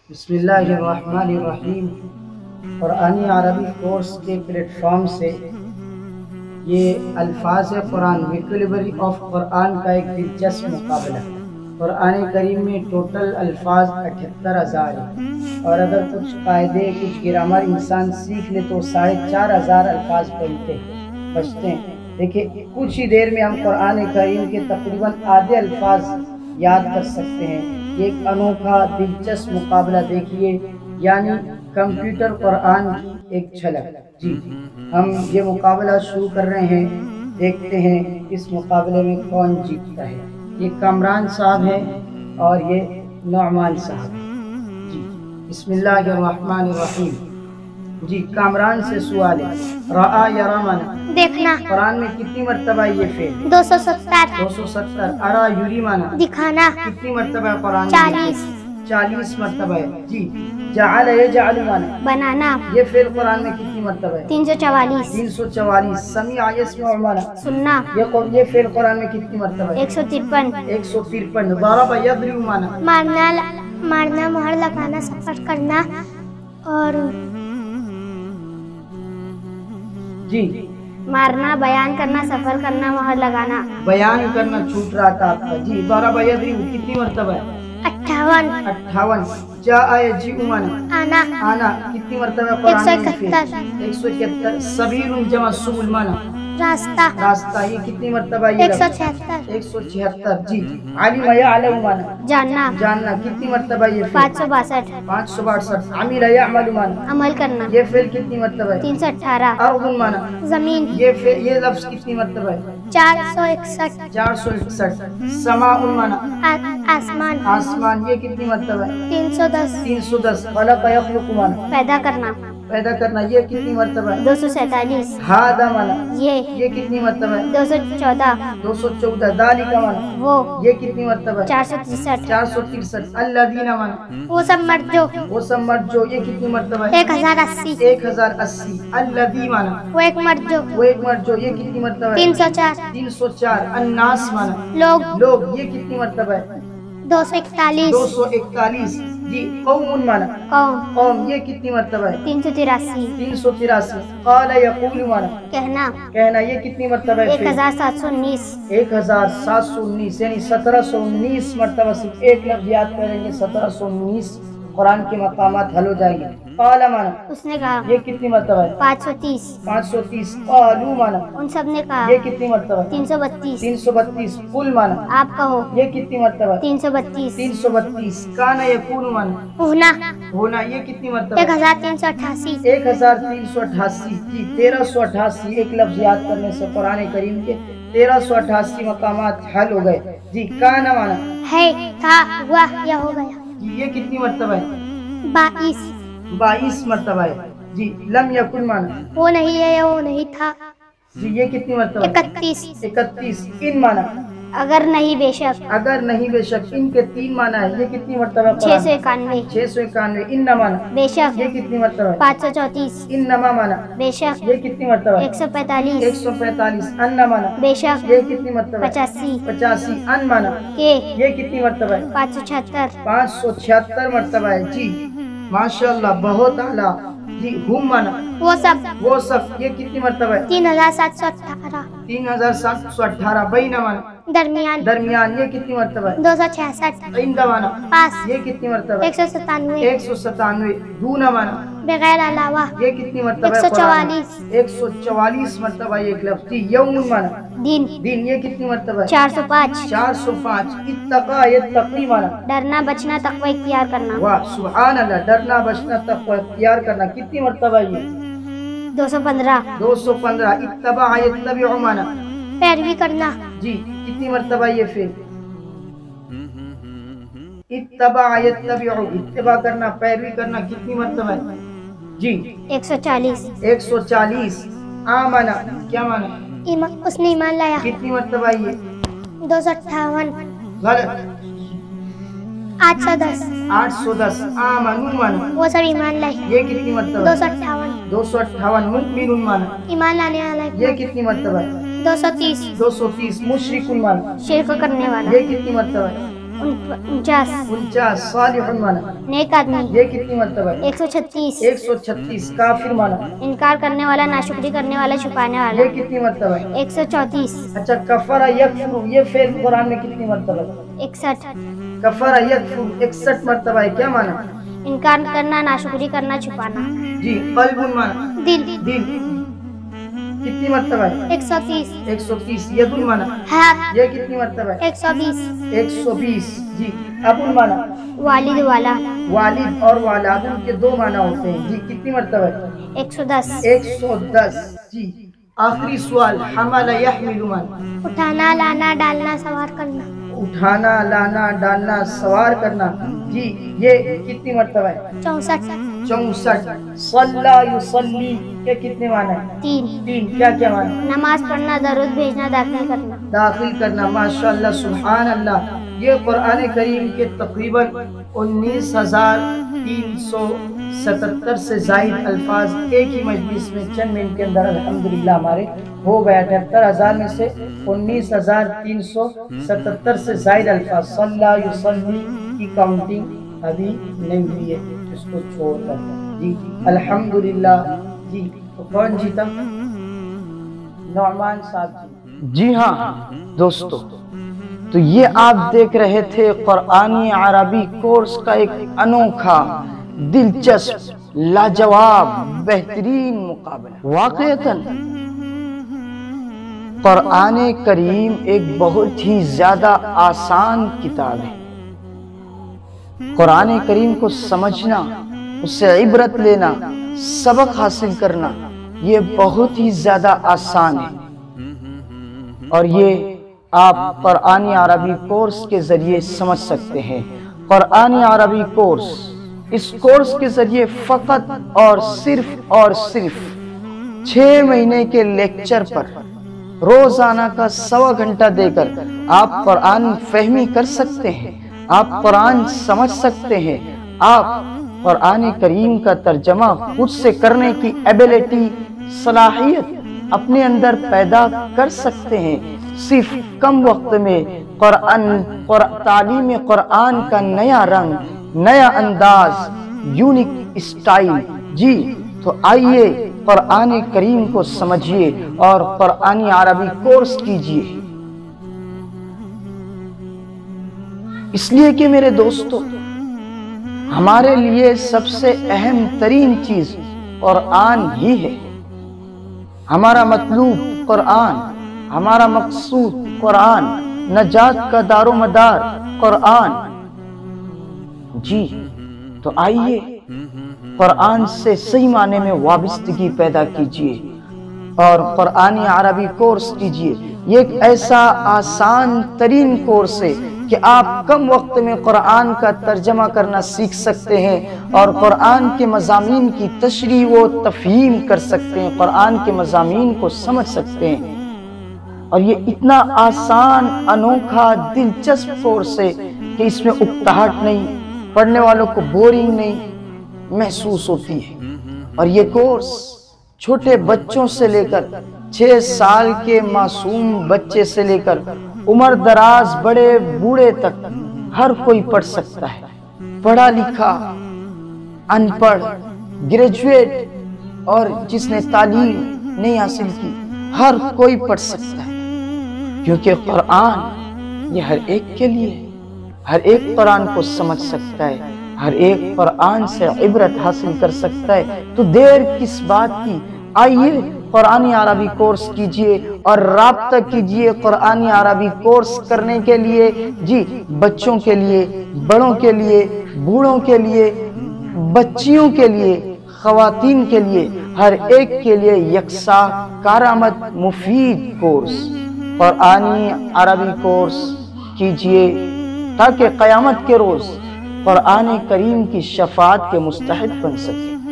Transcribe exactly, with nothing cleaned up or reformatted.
بسم اللہ الرحمن الرحیم۔ قرآنی عربی کورس کے پلیٹ فارم سے یہ الفاظ قرآن ویکیبلری آف قرآن کا ایک دلچسپ مقابلہ ہے۔ قرآن کریم میں ٹوٹل الفاظ اٹھہتر ہزار ہیں، اور اگر کچھ قاعدے کچھ گرامر انسان سیکھ لے تو ساڑھے چار ہزار الفاظ بنتے ہیں بچتے ہیں۔ دیکھیں، کچھ ہی دیر میں ہم قرآن کریم کے تقریباً آدھے الفاظ یاد کر سکتے ہیں۔ ایک انوکھا دلچسپ مقابلہ دیکھیے، یعنی کمپیوٹر قرآن کی ایک جھلک۔ جی ہم یہ مقابلہ شروع کر رہے ہیں، دیکھتے ہیں اس مقابلے میں کون جیتتا ہے۔ یہ کامران صاحب ہیں اور یہ نعمان صاحب ہیں۔ جی بسم اللہ الرحمن الرحیم۔ جی کامران سے سوال ہے، رآ یرا مانا دیکھنا۔ قرآن میں کتنی مرتبہ یہ فعل؟ دو سو ستر۔ دو سو ستر۔ ارا یوری مانا دکھانا۔ کتنی مرتبہ ہے قرآن میں؟ چالیس۔ چالیس مرتبہ ہے۔ جی جعل یجعل مانا بنانا۔ یہ فعل قرآن میں کتنی مرتبہ ہے؟ تین سو چوالیس۔ تین سو چوالیس۔ سمیع یسمع مانا سننا۔ یہ قر- یہ فعل قرآن میں کتنی مرتبہ ہے؟ ایک سو ترپن۔ ایک سو ترپن۔ ضرب یضرب مانا مارنا مارنا مہر لگانا، سفر کرنا، اور جی مارنا بیان کرنا، سفر کرنا، مہر لگانا۔ بیان کرنا چھوٹ رہا تھا آپ کا۔ جی ضرب یضرب کتنی مرتبہ ہے؟ اٹھاون۔ اٹھاون۔ جاء یجیء مانا آنا۔ آنا کتنی مرتبہ ہے ایک قرآن سو میں فعل؟ اکہتر۔ ایک سو اکہتر۔ سبیل جمع سبل مانا راستہ۔ راستہ، یہ کتنی مرتبہ یہ ایک سو لفظ؟ چھہتر۔ ایک سو چھہتر۔ جی علم یعلم مانا جاننا۔ جاننا، کتنی مرتبہ یہ فعل؟ پانچ سو باسٹھ۔ پانچ سو باسٹھ۔ عمل یعمل مانا عمل کرنا۔ یہ فعل کتنی مرتبہ ہے؟ تین سو اٹھارہ۔ ارض مانا زمین۔ یہ فعل یہ لفظ کتنی مرتبہ ہے؟ چار سو اکسٹھ۔ چار سو اکسٹھ۔ سماء مانا آ- آسمان۔ آسمان، یہ کتنی مرتبہ ہے؟ تین سو دس۔ تین سو دس۔ خلق یخلق مانا پیدا کرنا۔ پیدا کرنا، یہ کتنی مرتبہ ہے؟ دو سو سینتالیس۔ ہذا مانا یہ یہ کتنی مرتبہ ہے؟ دو سو چودہ۔ دو سو چودہ۔ ذالک مانا وہ یہ کتنی مرتبہ ہے؟ چار سو ترسٹھ۔ چار سو ترسٹھ۔ الذین مانا وہ سب مرد جو وہ سب مرد جو، یہ کتنی مرتبہ ہے؟ ایک ہزار اسی۔ ایک ہزار اسی۔ الذی مانا وہ ایک مرد جو وہ ایک مرد جو، یہ کتنی مرتبہ ہے؟ تین سو چار۔ تین سو چار۔ الناس مانا لوگ لوگ، یہ کتنی مرتبہ ہے؟ دو سو اکتالیس۔ دو سو اکتالیس۔ جی قوم مانا قوم قوم، یہ کتنی مرتبہ ہے؟ تین سو تراسی۔ تین سو تراسی۔ قال یقول مانا کہنا کہنا، یہ کتنی مرتبہ ہے؟ ایک ہزار سات سو انیس۔ ایک ہزار سات سو انیس، یعنی سترہ سو انیس مرتبہ صرف ایک لفظ یاد کریں گے، سترہ سو انیس قرآن کے مقامات حل ہو جائیں گے۔ قال مانا اس نے کہا یہ کتنی مرتبہ ہے؟ پانچ سو تیس۔ پانچ سو تیس۔ قالوا مانا ان سب نے کہا یہ کتنی مرتبہ ہے؟ تین سو بتیس۔ تین سو بتیس۔ قل مانا آپ کہو یہ کتنی مرتبہ ہے؟ تین سو بتیس۔ تین سو بتیس۔ کان یکون مانا ہونا ہونا، یہ کتنی مرتبہ ایک ہے؟ ہزار تین سو اٹھاسی۔ ایک ہزار تین سو اٹھاسی۔ جی تیرہ سو اٹھاسی، ایک لفظ یاد کرنے سے قرآن کریم کے تیرہ سو اٹھاسی مقامات حل ہو گئے۔ جی کانا مانا ہے، تھا، ہوا یا ہو گیا۔ جی یہ کتنی مرتبہ ہے؟ بائیس۔ بائیس مرتبہ ہے۔ جی لم یکن مانا وہ نہیں ہے یا وہ نہیں تھا۔ جی یہ کتنی مرتبہ ہے؟ اکتیس۔ اکتیس۔ ان مانا اگر نہیں بے شک۔ اگر نہیں بے شک، ان کے تین مانا ہے، یہ کتنی مرتبہ چھ قرآن سو اکانوے۔ چھ سو اکانوے۔ ان مانا بے شک یہ کتنی مرتبہ ہے؟ پانچ سو چونتیس۔ ان نما مانا بے شک یہ کتنی مرتبہ ہے؟ ایک سو پینتالیس۔ ایک سو پینتالیس۔ ان مانا بے شک یہ کتنی مرتبہ ہے؟ پچاسی۔ پچاسی۔ ان مانا کے یہ کتنی مرتبہ ہے؟ پانچ سو چھہتر۔ پانچ سو چھہتر مرتبہ ہے۔ جی ماشاء اللہ، بہت اعلیٰ۔ جی ہم مانا وہ سب وہ سب، یہ کتنی مرتبہ ہے؟ تین ہزار سات سو اٹھارہ۔ تین ہزار سات سو اٹھارہ۔ بین مانا درمیان درمیان، یہ کتنی مرتبہ ہے؟ دو سو چھیاسٹھ۔ عند مانا پاس یہ کتنی مرتبہ ہے؟ ایک سو ستانوے۔ ایک سو ستانوے۔ دون مانا بغیر علاوہ یہ کتنی مرتبہ ایک ہے سو قرآن میں؟ چوالیس۔ ایک سو چوالیس مرتبہ یہ ایک لفظ۔ جی یوم مانا دن دن، یہ کتنی مرتبہ ہے؟ چار سو پانچ۔ چار سو پانچ۔ اتقا یتقی مانا ڈرنا بچنا تقوی اختیار کرنا۔ واہ سبحان اللہ، ڈرنا بچنا تقوی اختیار کرنا، کتنی مرتبہ یہ؟ دو سو پندرہ۔ دو سو پندرہ۔ اتبع یتبع مانا پیروی کرنا۔ جی کتنی مرتبہ یہ فعل؟ اتبع یتبع، اتباع کرنا پیروی کرنا، کتنی مرتبہ ہے؟ جی ایک سو چالیس۔ ایک سو چالیس۔ آمنا کیا مانا؟ ایمان اس نے ایمان لایا۔ کتنی مرتبہ یہ؟ دو سو اٹھاون۔ غلط۔ آٹھ سو دس۔ آٹھ سو دس۔ آمنو مانا وہ سب ایمان لائے۔ یہ کتنی مرتبہ دو ہے؟ سو اٹھاون۔ دو سو اٹھاون۔ مؤمن مانا ایمان لانے والا۔ یہ کتنی مرتبہ ہے؟ دو سو تیس۔ دو سو تیس۔ مشرک مانا شرک کرنے والا۔ یہ کتنی مرتبہ ہے؟ उनचास उनचास। सालिहुन माना नेक आदमी ये कितनी मरतबा है? एक सौ छत्तीस एक सौ छत्तीस। काफिर माना इनकार करने वाला, नाशुक्री करने वाला, छुपाने वाला ये कितनी मरतबा है? एक सौ चौंतीस अच्छा, कफरा यकफुरु ये फेल कुरान में कितनी मरतबा है? इकसठ कफरा यकफुरु इकसठ मरतबा है। क्या माना? इनकार करना, नाशुक्री करना, छुपाना। जी। कल्बुन माना दिल दिल कितनी मरतबा है? एक सौ तीस एक सौ तीस। यदुन माना हाथ ये कितनी मरतबा है? एक सौ बीस एक सौ बीस। जी। अबुल माना वालिद वाला वालिद और वालादुन के दो माना होते हैं। जी। कितनी मरतबा है? एक सौ दस एक सौ दस। जी। आखिरी सवाल, हमाला यहमिलु माना उठाना, लाना, डालना, सवार करना। उठाना, लाना, डालना, सवार करना। जी। ये कितनी मरतबा है? चौसठ चौसठ। सल्ला युसल्ली के कितने माना है? तीन तीन। क्या क्या माना? नमाज पढ़ना, दरूद भेजना, दाखिल करना। दाखिल करना। माशाअल्लाह, सुभान अल्लाह। ये कुरान करीम के तकरीबन उन्नीस हजार तीन सौ सतहत्तर से जायद अल्फाज एक ही मजलिस में चंद मिनट के अंदर अल्हम्दुलिल्लाह हमारे हो गया। अठहत्तर हजार में से उन्नीस हजार तीन सौ सतहत्तर से जायद अल्फाज सल्ला युसल्ली की काउंटिंग अभी नहीं हुई है, इसको छोड़कर। जी अल्हम्दुलिल्लाह। जी। तो कौन जीता? नौमान साहब जी। जी हाँ दोस्तों, तो ये आप देख रहे थे कुरानी अरबी कोर्स का एक अनोखा, दिलचस्प, लाजवाब, बेहतरीन मुकाबला। वाक़ईतन कुरान करीम एक बहुत ही ज्यादा आसान किताब है। कुरान करीम को समझना, उससे इबरत लेना, सबक हासिल करना, ये बहुत ही ज्यादा आसान है। और ये आप कुरानी अरबी कोर्स के जरिए समझ सकते हैं। कुरानी अरबी कोर्स, इस कोर्स के जरिए फकत और सिर्फ और सिर्फ छह महीने के लेक्चर पर रोजाना का सवा घंटा देकर आप कुरान फहमी कर सकते हैं, आप कुरान समझ सकते हैं, आप कुरान करीम का तर्जमा खुद से करने की एबिलिटी, सलाहियत अपने अंदर पैदा कर सकते हैं। सिर्फ कम वक्त में कुरान तालीम कुरान का नया रंग, नया अंदाज, यूनिक स्टाइल। जी। तो आइए कुरान करीम को समझिए और कुरानी अरबी कोर्स कीजिए। इसलिए कि मेरे दोस्तों, हमारे लिए सबसे अहम तरीन चीज कुरान ही है। हमारा मतलूब कुरान, हमारा मकसूद कुरान, नजात का दारो मदार कुरान। जी। तो आइए कुरान से सही माने में वाबस्तगी पैदा कीजिए और कुरानी अरबी कोर्स कीजिए। ये एक ऐसा आसान तरीन कोर्स है कि आप कम वक्त में कुरान का तर्जमा करना सीख सकते हैं और कुरान के मज़ामीन की तशरीह व तफहीम कर सकते हैं, कुरान के मज़ामीन को समझ सकते हैं। और ये इतना आसान, अनोखा, दिलचस्प कोर्स है कि इसमें उकताहट नहीं, पढ़ने वालों को बोरिंग नहीं महसूस होती है। और ये कोर्स छोटे बच्चों से लेकर छह साल के मासूम बच्चे से लेकर उम्र दराज बड़े बूढ़े तक हर कोई पढ़ सकता है। पढ़ा लिखा, अनपढ़, ग्रेजुएट और जिसने तालीम नहीं हासिल की, हर कोई पढ़ सकता है। क्योंकि कुरान ये हर एक के लिए, हर एक कुरान को समझ सकता है, हर एक कुरान से इबरत हासिल कर सकता है। तो देर किस बात की, आइए कुरानी अरबी कोर्स कीजिए और राब्ता कीजिए कुरानी अरबी कोर्स करने के लिए। जी। बच्चों के लिए, बड़ों के लिए, बूढ़ों के लिए, बच्चियों के लिए, खवातीन के लिए, हर एक के लिए यकसा कारामद मुफीद कोर्स कुरानी अरबी कोर्स कीजिए ताकि क़यामत के रोज़ कुरान करीम की शफाअत के मुस्तहिक़ बन सके।